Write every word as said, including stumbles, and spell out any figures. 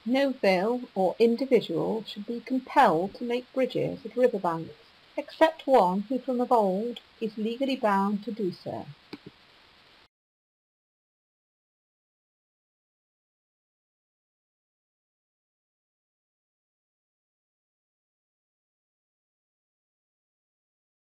No ville or individual should be compelled to make bridges at river banks, except one who from of old is legally bound to do so.